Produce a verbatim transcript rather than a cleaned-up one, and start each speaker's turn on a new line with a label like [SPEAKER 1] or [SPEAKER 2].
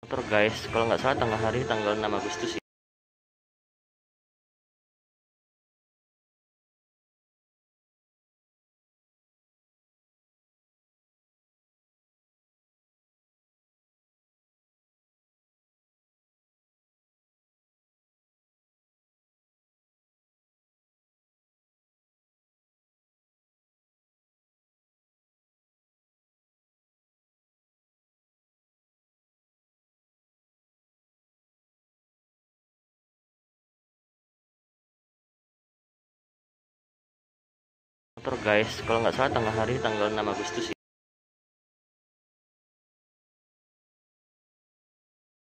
[SPEAKER 1] motor guys, kalau nggak salah tanggal hari tanggal enam Agustus ya. Motor guys, kalau nggak salah tanggal hari tanggal enam Agustus ya.